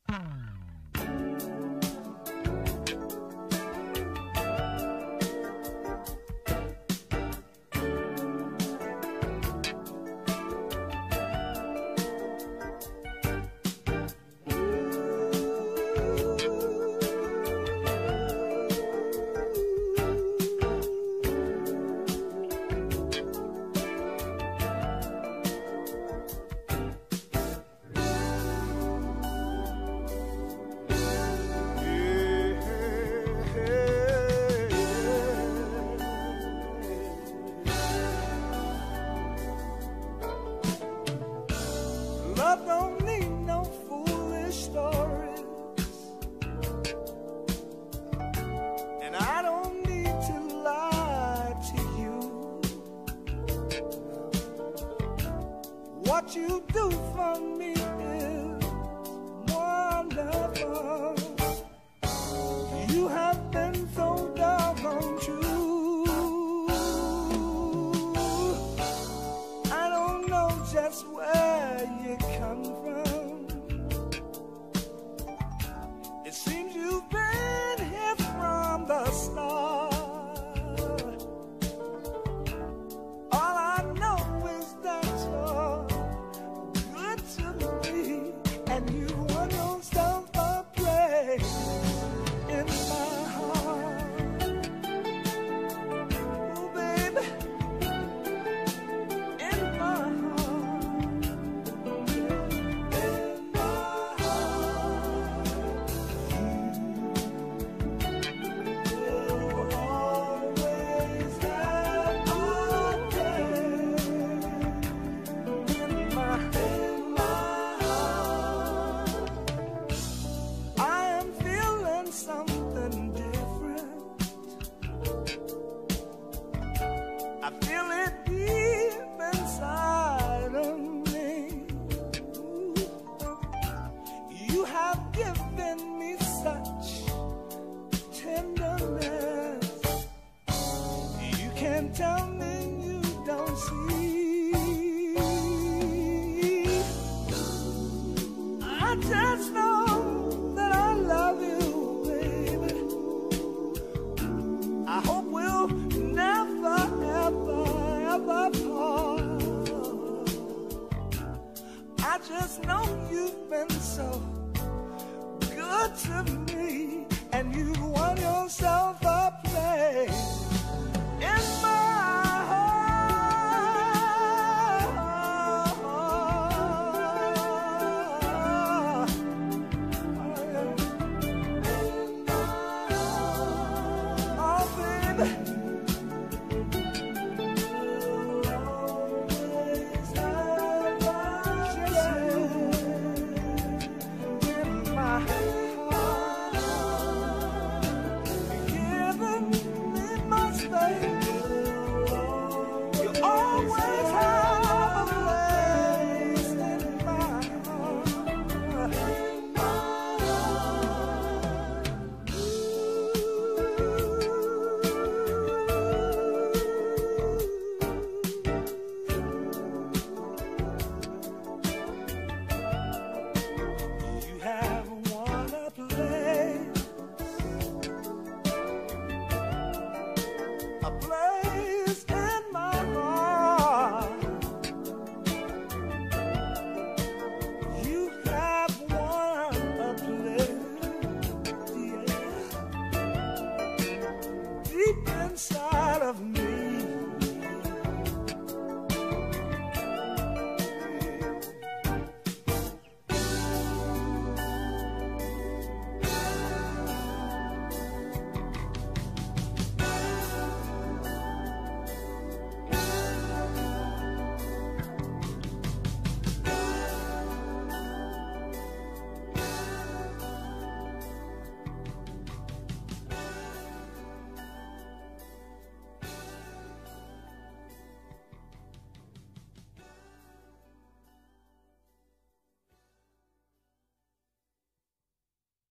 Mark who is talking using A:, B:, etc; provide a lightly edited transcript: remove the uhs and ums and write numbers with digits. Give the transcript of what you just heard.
A: Love don't need no foolish stories, and I don't need to lie to you. What you do for me is wonderful. You have been so doggone true. I don't know just where you come from. It seems you've been here from the start. All I know is that you're good to me, and you won yourself a place in my heart. Oh, baby, in my heart. In my heart, you will always have a place. In my heart, I am feeling something different. I feel it deep inside of me. You have given me such tenderness. You can't tell me you don't see. I just know that I love you, baby. I hope we'll never, ever, ever part. I just know you've been so good to me, and you won yourself